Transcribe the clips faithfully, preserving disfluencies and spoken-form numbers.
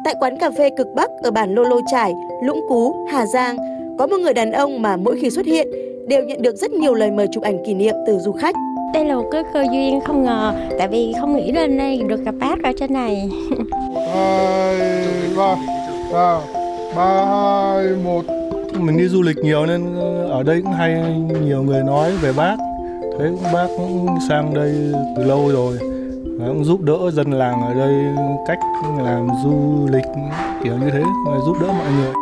Tại quán cà phê Cực Bắc ở bản Lô Lô Chải, Lũng Cú, Hà Giang, có một người đàn ông mà mỗi khi xuất hiện đều nhận được rất nhiều lời mời chụp ảnh kỷ niệm từ du khách. Đây là một cái cơ duyên không ngờ, tại vì không nghĩ lên đây được gặp bác ở trên này. Hai, ba, ba, ba, hai, một. Mình đi du lịch nhiều nên ở đây cũng hay nhiều người nói về bác. Thấy bác cũng sang đây từ lâu rồi, cũng giúp đỡ dân làng ở đây cách làm du lịch kiểu như thế, giúp đỡ mọi người.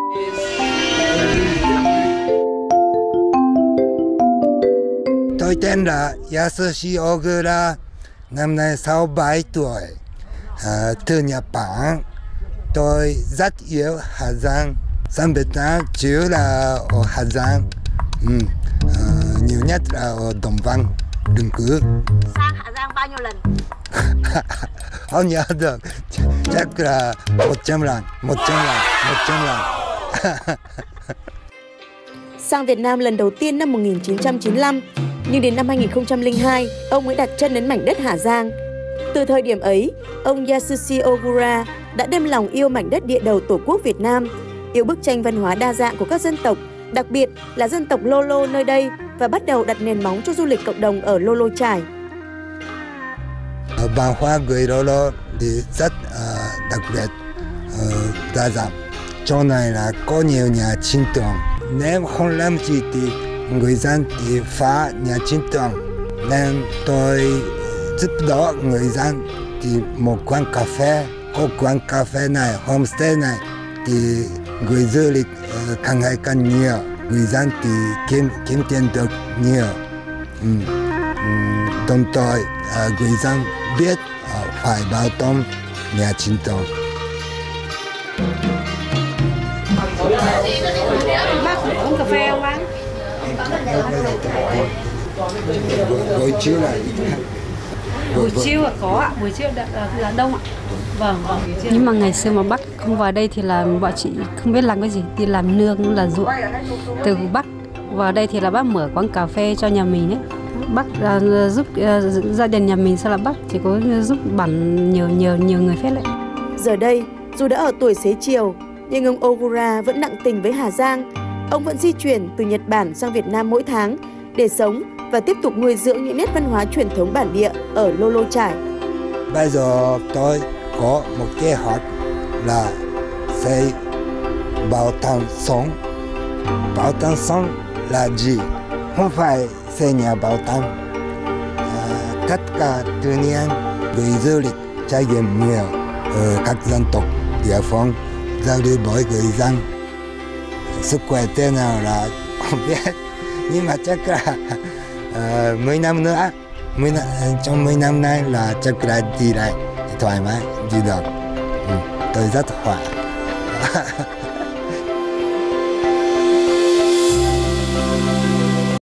Tôi tên là Yasushi Ogura, năm nay sáu mươi bảy tuổi, à, từ Nhật Bản. Tôi rất yêu Hà Giang, sang Việt Nam chủ yếu là ở Hà Giang, ừ. à, nhiều nhất là ở Đồng Văn, Đừng Cứ. Sang Hà Giang bao nhiêu lần? Không nhớ được, chắc là một trăm lần, một trăm lần, một trăm lần. Sang Việt Nam lần đầu tiên năm một nghìn chín trăm chín mươi lăm, nhưng đến năm hai nghìn không trăm lẻ hai, ông mới đặt chân đến mảnh đất Hà Giang. Từ thời điểm ấy, ông Yasushi Ogura đã đem lòng yêu mảnh đất địa đầu Tổ quốc Việt Nam, yêu bức tranh văn hóa đa dạng của các dân tộc, đặc biệt là dân tộc Lô Lô nơi đây, và bắt đầu đặt nền móng cho du lịch cộng đồng ở Lô Lô Chải. Văn hóa người Lô Lô thì rất uh, đặc biệt, uh, đa dạng. Chỗ này là có nhiều nhà chính tường. Nếu không làm gì thì người dân thì phá nhà chính tường. Nên tôi giúp đỡ người dân thì một quán cà phê, có quán cà phê này, homestay này thì người du lịch uh, càng ngày càng nhiều, người dân thì kiếm kiếm tiền được nhiều. Ừ. Ừ. Đồng thời uh, người dân biết uh, phải bảo tồn nhà chính tường. Bác có uống cà phê không bác? Buổi chiều là buổi chiều là có ạ, buổi chiều là, là đông ạ. Vâng, vâng. Nhưng mà ngày xưa mà Bắc không vào đây thì là bọn chị không biết làm cái gì, đi làm nương là ruộng. Từ Bắc vào đây thì là bác mở quán cà phê cho nhà mình ấy. Bác uh, giúp uh, gia đình nhà mình, sao là bác chỉ có giúp bản nhiều nhiều nhiều người phết đấy. Giờ đây, dù đã ở tuổi xế chiều, nhưng ông Ogura vẫn nặng tình với Hà Giang. Ông vẫn di chuyển từ Nhật Bản sang Việt Nam mỗi tháng để sống và tiếp tục nuôi dưỡng những nét văn hóa truyền thống bản địa ở Lô Lô Chải. Bây giờ tôi có một kế hoạch là xây bảo tàng sống. Bảo tàng sống là gì? Không phải xây nhà bảo tàng. À, tất cả tự nhiên người du lịch trải nghiệm nhiều ở các dân tộc địa phương, giao lưu với người dân. Sức khỏe thế nào là không biết, nhưng mà chắc là uh, mấy năm nữa, mấy năm, trong mấy năm nay là chắc là đi lại thoải mái, đi được. Ừ, tôi rất khỏe.